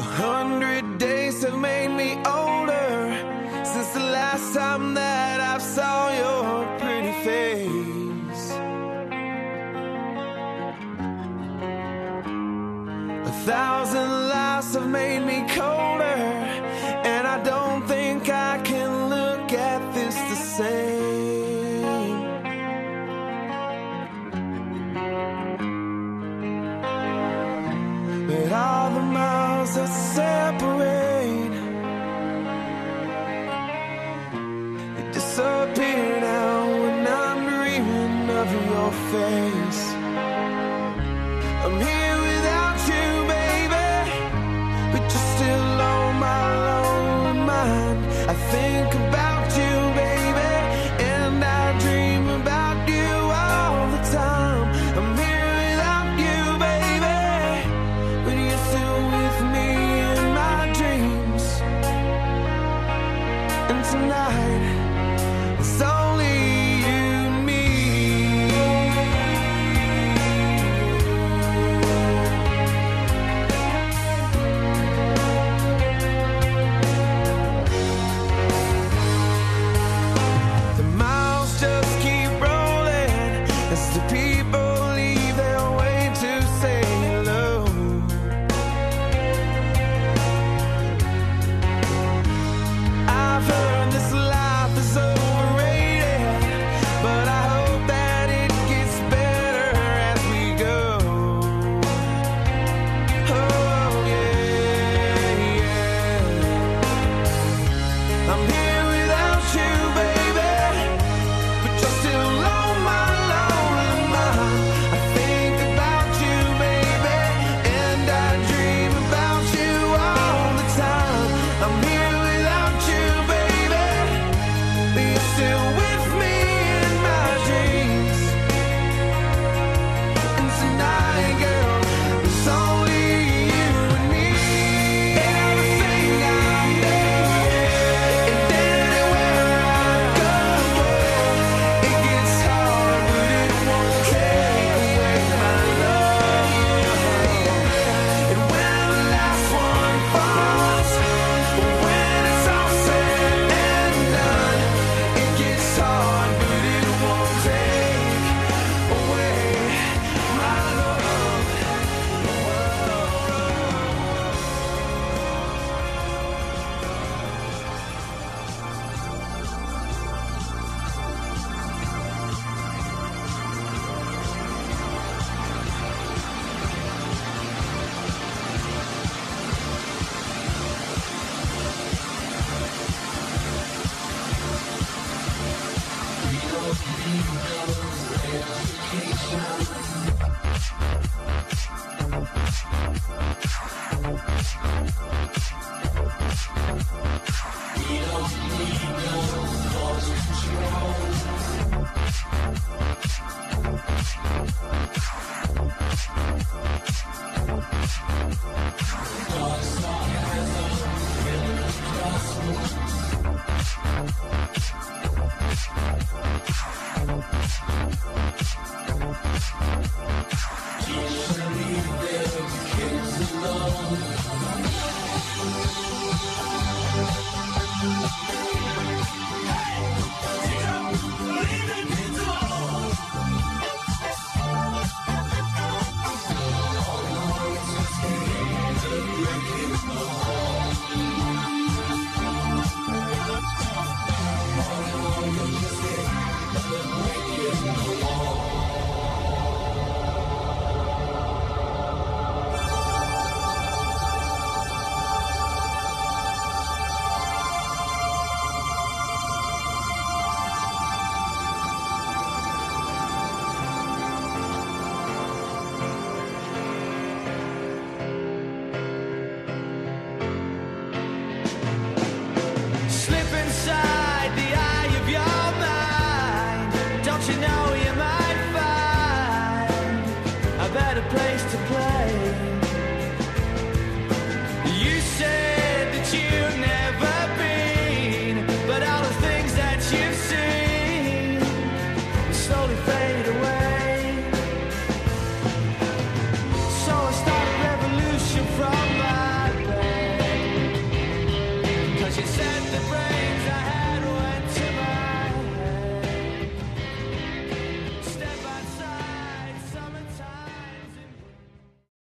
100 days have made me older since the last time that I saw your pretty face. 1,000 lives have made me colder, and I don't think I can look at this the same. But all the miles that separate, they disappear now when I'm dreaming of your face. I'm here without you, baby, but you're still on my lonely mind. I think about you, baby, and I dream about you all the time. I'm here without you, baby, but you're still with me in my dreams. And tonight, it's only you and me. The miles just keep rolling as the people leave their way to say hello. I've heard this life is overrated, but I hope that it gets better as we go. Oh yeah, yeah. I'm here without you, baby, but you're still on my lonely mind. I think about you, baby, and I dream about you all the time. I'm here without you, baby, but you're still with me in my dreams. And tonight, girl, it's only you and me. Everything I do, and anywhere I go, it gets hard, but it won't take away my love. And when the last one falls, when it's all said and done, it gets hard, but it won't take away my love. different.